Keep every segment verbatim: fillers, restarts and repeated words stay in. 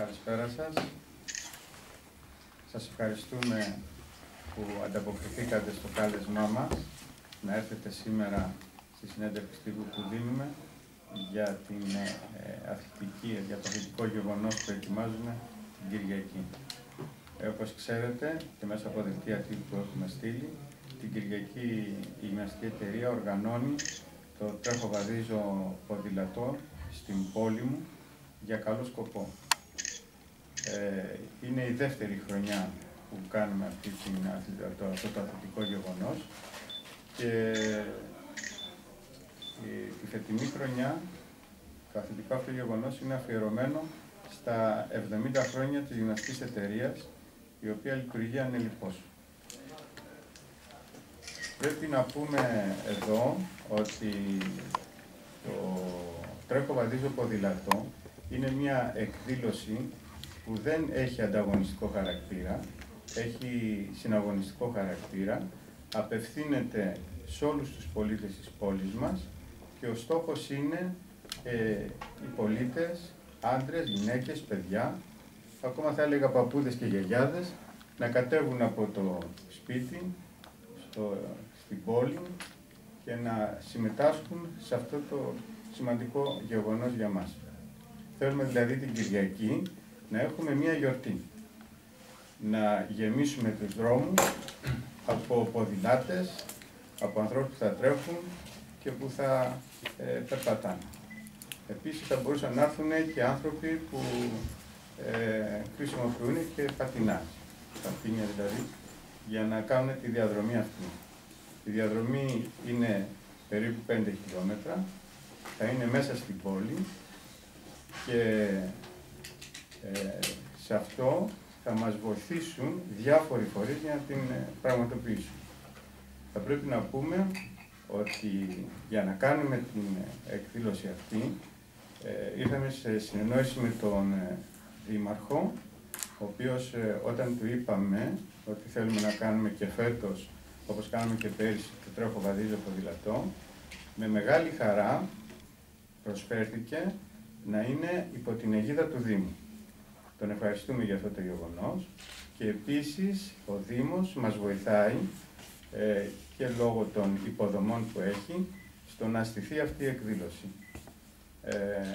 Καλησπέρα σας. Σας ευχαριστούμε που ανταποκριθήκατε στο κάλεσμά μας να έρθετε σήμερα στη συνέντευξη τύπου που δίνουμε για, την, ε, αθλητική, για το αθλητικό γεγονός που ετοιμάζουμε την Κυριακή. Ε, όπως ξέρετε και μέσα από δελτία τύπου που έχουμε στείλει, την Κυριακή η γυμναστική εταιρεία οργανώνει το τρέχω βαδίζω ποδηλατό στην πόλη μου για καλό σκοπό. Ε, είναι η δεύτερη χρονιά που κάνουμε αυτή την, το, αυτό το αθλητικό γεγονός και η, η φετινή χρονιά το αθλητικό αυτό γεγονός είναι αφιερωμένο στα εβδομήντα χρόνια της γυμναστικής εταιρείας, η οποία λειτουργεί ανελιπώς. Πρέπει να πούμε εδώ ότι το τρέχω βαδίζω ποδηλατό είναι μια εκδήλωση που δεν έχει ανταγωνιστικό χαρακτήρα, έχει συναγωνιστικό χαρακτήρα, απευθύνεται σε όλους τους πολίτες της πόλης μας και ο στόχος είναι ε, οι πολίτες, άντρες, γυναίκες, παιδιά, ακόμα θα έλεγα παππούδες και γιαγιάδες, να κατέβουν από το σπίτι στο, στην πόλη και να συμμετάσχουν σε αυτό το σημαντικό γεγονός για μας. Θέλουμε δηλαδή την Κυριακή να έχουμε μία γιορτή, να γεμίσουμε τους δρόμους από ποδηλάτες, από ανθρώπους που θα τρέχουν και που θα ε, περπατάνε. Επίσης θα μπορούσαν να έρθουν και άνθρωποι που ε, χρησιμοποιούν και πατινάζ, πατίνια δηλαδή, για να κάνουν τη διαδρομή αυτή. Η διαδρομή είναι περίπου πέντε χιλιόμετρα, θα είναι μέσα στην πόλη και ε, σε αυτό θα μας βοηθήσουν διάφοροι φορείς για να την πραγματοποιήσουν. Θα πρέπει να πούμε ότι για να κάνουμε την εκδήλωση αυτή ε, ήρθαμε σε συνεννόηση με τον ε, Δήμαρχο, ο οποίος ε, όταν του είπαμε ότι θέλουμε να κάνουμε και φέτος, όπως κάναμε και πέρυσι, το τρέχω βαδίζω ποδηλατό, με μεγάλη χαρά προσφέρθηκε να είναι υπό την αιγίδα του Δήμου. Τον ευχαριστούμε για αυτό το γεγονός και επίσης ο Δήμος μας βοηθάει ε, και λόγω των υποδομών που έχει στο να στηθεί αυτή η εκδήλωση. Ε,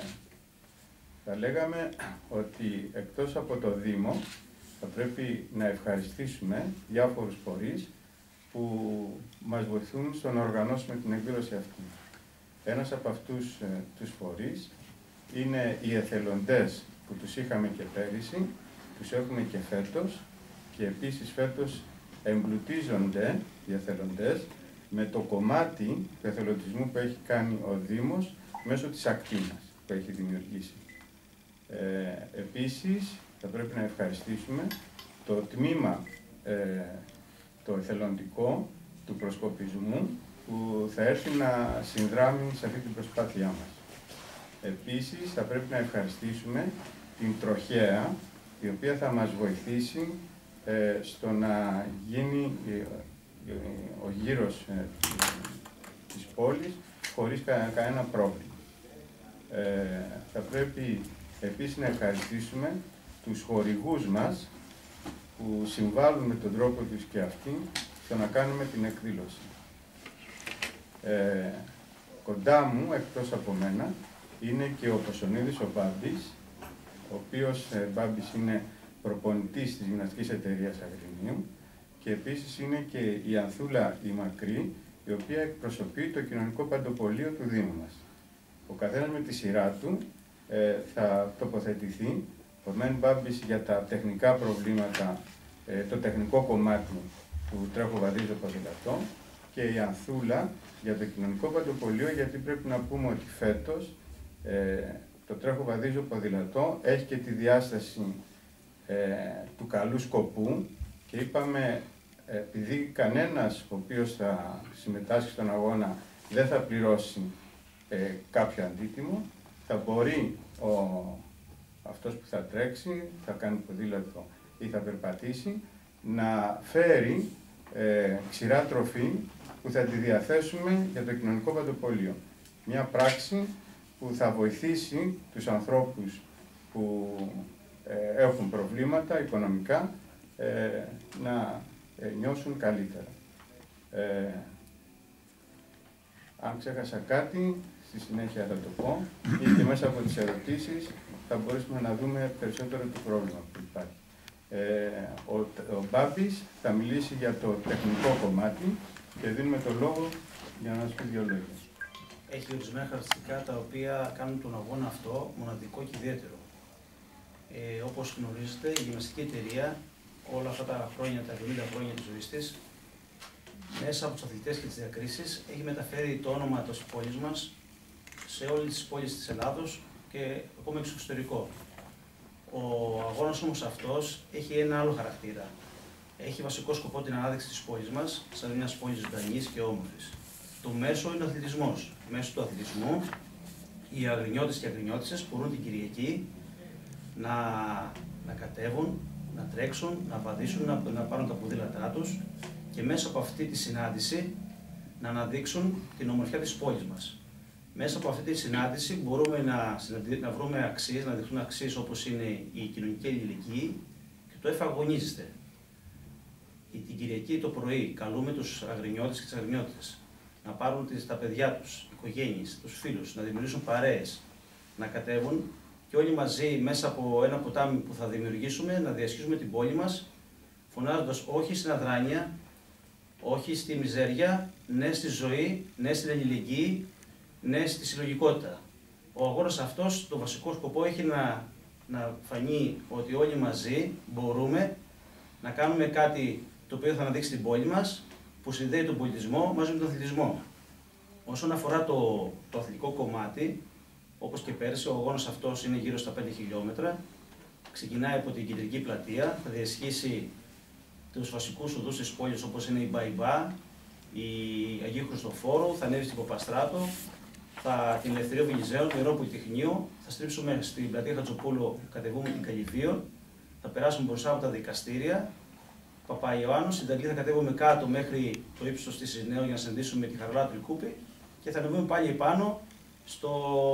θα λέγαμε ότι εκτός από το Δήμο θα πρέπει να ευχαριστήσουμε διάφορους φορείς που μας βοηθούν στο να οργανώσουμε την εκδήλωση αυτή. Ένας από αυτούς ε, τους φορείς είναι οι εθελοντές που τους είχαμε και πέρυσι, τους έχουμε και φέτος και επίσης φέτος εμπλουτίζονται οι εθελοντές με το κομμάτι του εθελοντισμού που έχει κάνει ο Δήμος μέσω της ακτίνας που έχει δημιουργήσει. Ε, επίσης θα πρέπει να ευχαριστήσουμε το τμήμα ε, το εθελοντικό του προσκοπισμού που θα έρθει να συνδράμει σε αυτή την προσπάθειά μας. Επίσης, θα πρέπει να ευχαριστήσουμε την τροχέα, η οποία θα μας βοηθήσει ε, στο να γίνει ε, ε, ο γύρος ε, της πόλης χωρίς κα, κανένα πρόβλημα. Ε, θα πρέπει επίσης να ευχαριστήσουμε τους χορηγούς μας που συμβάλλουν με τον τρόπο τους και αυτοί στο να κάνουμε την εκδήλωση. Ε, κοντά μου, εκτός από μένα, είναι και ο Κοσονίδης ο Μπάμπης, ο οποίος ε, Μπάμπης είναι προπονητής της γυμναστικής εταιρείας Αγρινίου και επίσης είναι και η Ανθούλα η Μακρύ, η οποία εκπροσωπεί το κοινωνικό παντοπολείο του Δήμου μας. Ο καθένας με τη σειρά του ε, θα τοποθετηθεί, ο Μεν Μπάμπης για τα τεχνικά προβλήματα, ε, το τεχνικό κομμάτι του τρέχω βαδίζω ποδηλατό και η Ανθούλα για το κοινωνικό παντοπολείο, γιατί πρέπει να πούμε ότι φέτος ε, το τρέχω βαδίζω ποδηλατό έχει και τη διάσταση ε, του καλού σκοπού και είπαμε ε, επειδή κανένας ο οποίος θα συμμετάσχει στον αγώνα δεν θα πληρώσει ε, κάποιο αντίτιμο, θα μπορεί ο, αυτός που θα τρέξει, θα κάνει ποδήλατο ή θα περπατήσει, να φέρει ε, ξηρά τροφή που θα τη διαθέσουμε για το κοινωνικό παντοπολείο. Μια πράξη που θα βοηθήσει τους ανθρώπους που ε, έχουν προβλήματα οικονομικά ε, να ε, νιώσουν καλύτερα. Ε, αν ξέχασα κάτι, στη συνέχεια θα το πω, ή και μέσα από τις ερωτήσεις θα μπορέσουμε να δούμε περισσότερο το πρόβλημα που υπάρχει. Ε, ο, ο Μπάμπης θα μιλήσει για το τεχνικό κομμάτι και δίνουμε το λόγο για να μας πει δύο λόγια. Έχει ορισμένα χαρακτηριστικά τα οποία κάνουν τον αγώνα αυτό μοναδικό και ιδιαίτερο. Ε, όπως γνωρίζετε, η γυμναστική εταιρεία όλα αυτά τα χρόνια, τα εβδομήντα χρόνια της ζωής της, μέσα από τους αθλητές και τις διακρίσεις, έχει μεταφέρει το όνομα της πόλης μας σε όλες τις πόλεις της Ελλάδος και ακόμα και στο εξωτερικό. Ο αγώνας όμως αυτός έχει ένα άλλο χαρακτήρα. Έχει βασικό σκοπό την ανάδειξη της πόλης μας, σαν μιας πόλης ζωντανής και όμορφης. Το μέσο είναι ο αθλητισμός. Μέσω του αθλητισμού, οι αγρινιώτες και αγρινιώτισσες μπορούν την Κυριακή να, να κατέβουν, να τρέξουν, να παδίσουν, να, να πάρουν τα ποδήλατά τους και μέσα από αυτή τη συνάντηση να αναδείξουν την ομορφιά της πόλης μας. Μέσα από αυτή τη συνάντηση μπορούμε να, να βρούμε αξίες, να δειχθούν αξίες όπως είναι η κοινωνική αλληλεγγύη και το εφαγωνίζεστε. Την Κυριακή το πρωί καλούμε τους αγρινιώτες και τις αγρινιώτισσες να πάρουν τις, τα παιδιά τους, οικογένειες, τους φίλους, να δημιουργήσουν παρέες, να κατέβουν και όλοι μαζί μέσα από ένα ποτάμι που θα δημιουργήσουμε να διασχίσουμε την πόλη μας, φωνάζοντας όχι στην αδράνεια, όχι στη μιζέρια, ναι στη ζωή, ναι στην αλληλεγγύη, ναι στη συλλογικότητα. Ο αγώνας αυτός, το βασικό σκοπό έχει να, να φανεί ότι όλοι μαζί μπορούμε να κάνουμε κάτι το οποίο θα αναδείξει την πόλη μας, που συνδέει τον πολιτισμό μαζί με τον αθλητισμό. Όσον αφορά το, το αθλητικό κομμάτι, όπως και πέρσι, ο αγώνας αυτός είναι γύρω στα πέντε χιλιόμετρα. Ξεκινάει από την κεντρική πλατεία, θα διασχίσει τους βασικούς οδούς της πόλης όπως είναι η Μπαϊμπά, η Αγίου Χριστοφόρου, θα ανέβει στην Παπαστράτο, θα την Ελευθερίου Βενιζέλου, το Ιερό Πολυτεχνείο, θα στρίψουμε στην πλατεία Χατζοπούλου, κατεβούμε την Καλυβείο, θα περάσουμε μπροστά από τα δικαστήρια, Παπαϊωάννου, στην Ταγκή θα κατέβουμε κάτω μέχρι το ύψος της Ινέου για να συναντήσουμε τη Χαραλά του Λυκούπη και θα ανεβούμε πάλι επάνω στο,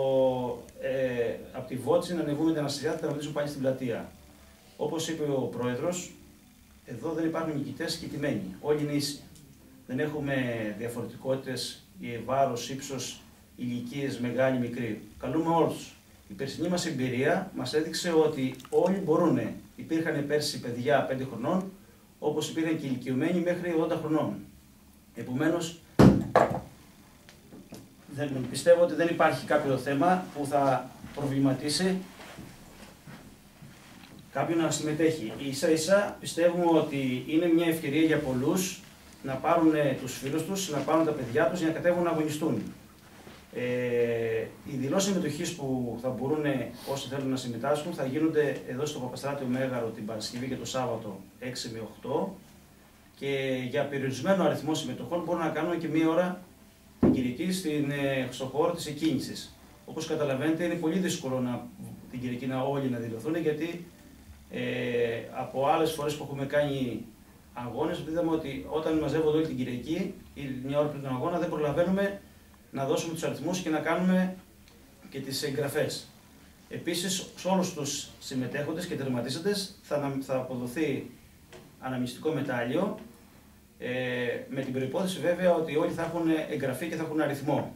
ε, από τη Βότση να ανεβούμε την Αναστηριά και θα ανεβούμε πάλι στην πλατεία. Όπως είπε ο Πρόεδρος, εδώ δεν υπάρχουν νικητές και τιμένοι. Όλοι είναι ίσοι. Δεν έχουμε διαφορετικότητες, βάρος, ύψος, ηλικίες, μεγάλη, μικρή. Καλούμε όλους. Η περσινή μας εμπειρία μας έδειξε ότι όλοι μπορούν. Υπήρχαν πέρσι παιδιά πέντε χρονών, όπως υπήρχαν και ηλικιωμένοι μέχρι ογδόντα χρονών. Επομένως, δεν, πιστεύω ότι δεν υπάρχει κάποιο θέμα που θα προβληματίσει κάποιον να συμμετέχει. Ίσα ίσα πιστεύουμε ότι είναι μια ευκαιρία για πολλούς να πάρουν τους φίλους τους, να πάρουν τα παιδιά τους για να κατέβουν να αγωνιστούν. Ε, οι δηλώσεις συμμετοχής που θα μπορούν όσοι θέλουν να συμμετάσχουν θα γίνονται εδώ στο Παπαστράτιο Μέγαρο την Παρασκευή και το Σάββατο έξι με οκτώ και για περιορισμένο αριθμό συμμετοχών μπορούμε να κάνουμε και μία ώρα την Κυριακή στην, στο χώρο της εκκίνησης. Όπως καταλαβαίνετε είναι πολύ δύσκολο να, την Κυριακή να όλοι να δηλωθούν γιατί ε, από άλλες φορές που έχουμε κάνει αγώνες είδαμε ότι όταν μαζεύονται όλοι την Κυριακή ή μια ώρα πριν τον αγώνα δεν προλαβαίνουμε να δώσουμε τους αριθμούς και να κάνουμε και τις εγγραφές. Επίσης, σε όλους τους συμμετέχοντες και τερματίσαντες θα, θα αποδοθεί αναμνηστικό μετάλλιο, ε, με την προϋπόθεση βέβαια ότι όλοι θα έχουν εγγραφή και θα έχουν αριθμό.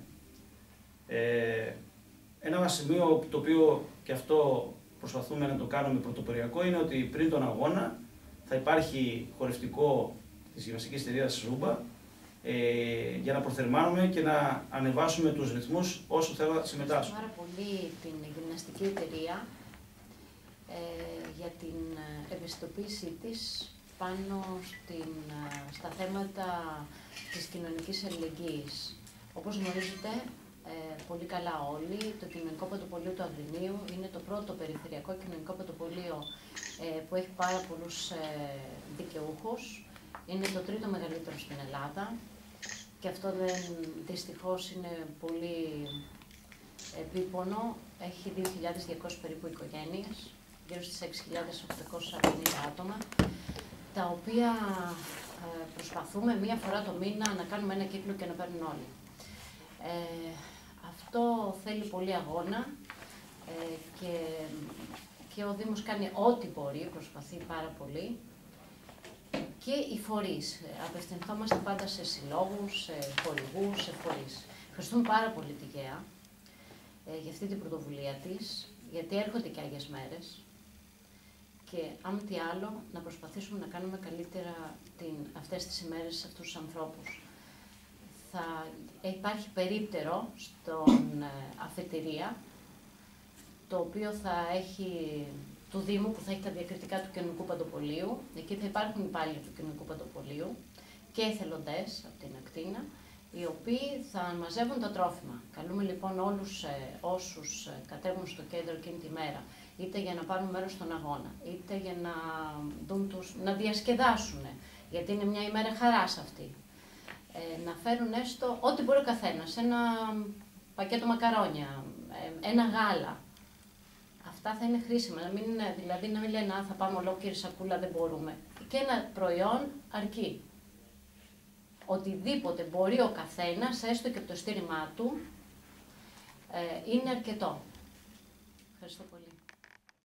Ε, ένα σημείο το οποίο και αυτό προσπαθούμε να το κάνουμε πρωτοποριακό είναι ότι πριν τον αγώνα θα υπάρχει χορευτικό της γυμναστικής εταιρείας Ζούμπα, Ε, για να προθερμάνουμε και να ανεβάσουμε τους ρυθμούς όσο θέλω να συμμετάσχουν. Πάρα πολύ την γυμναστική εταιρεία ε, για την ευαισθητοποίησή της πάνω στην, στα θέματα της κοινωνικής αλληλεγγύης. Όπως γνωρίζετε ε, πολύ καλά όλοι, το Κοινωνικό Πρωτοπολείο του Αγρινίου είναι το πρώτο περιφερειακό κοινωνικό πρωτοπολείο ε, που έχει πάρα πολλούς ε, δικαιούχους. Είναι το τρίτο μεγαλύτερο στην Ελλάδα. Και αυτό δεν, δυστυχώς είναι πολύ επίπονο. Έχει δύο χιλιάδες διακόσιες περίπου οικογένειες, γύρω στις έξι χιλιάδες οκτακόσια πενήντα άτομα, τα οποία ε, προσπαθούμε μία φορά το μήνα να κάνουμε ένα κύκλο και να παίρνουν όλοι. Ε, αυτό θέλει πολύ αγώνα ε, και, και ο Δήμος κάνει ό,τι μπορεί, προσπαθεί πάρα πολύ. Και οι φορείς. Απευθυνθόμαστε πάντα σε συλλόγους, σε χορηγούς, σε φορείς. Ευχαριστούμε πάρα πολύ τη ΓΕΑ ε, για αυτή την πρωτοβουλία της, γιατί έρχονται και Άγιες Μέρες. Και αν μη τι άλλο, να προσπαθήσουμε να κάνουμε καλύτερα την, αυτές τις ημέρες σε αυτούς τους ανθρώπους. Θα υπάρχει περίπτερο στον ε, αφετηρία, το οποίο θα έχει του Δήμου, που θα έχει τα διακριτικά του Κοινωνικού Παντοπολείου. Εκεί θα υπάρχουν υπάλληλοι του Κοινωνικού Παντοπολείου και εθελοντές από την ακτίνα, οι οποίοι θα μαζεύουν τα τρόφιμα. Καλούμε λοιπόν όλους ε, όσους κατέβουν στο κέντρο εκείνη τη μέρα, είτε για να πάρουν μέρος στον αγώνα, είτε για να, δουν τους, να διασκεδάσουν, γιατί είναι μια ημέρα χαράς αυτή. Ε, να φέρουν έστω ό,τι μπορεί ο καθένας, ένα πακέτο μακαρόνια, ε, ένα γάλα. Αυτά θα είναι χρήσιμα, να μην, δηλαδή να μην λένε «Α, θα πάμε ολόκληρη σακούλα, δεν μπορούμε». Και ένα προϊόν αρκεί. Οτιδήποτε μπορεί ο καθένας, έστω και από το στήριμά του, ε, είναι αρκετό. Ευχαριστώ πολύ.